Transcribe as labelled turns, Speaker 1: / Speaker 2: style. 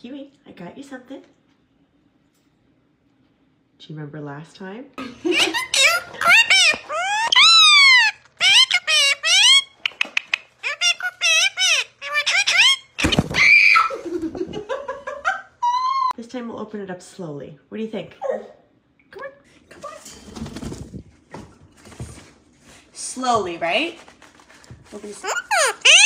Speaker 1: Kiwi, I got you something. Do you remember last time? This time we'll open it up slowly. What do you think? Come on, come on. Slowly, right? Open this.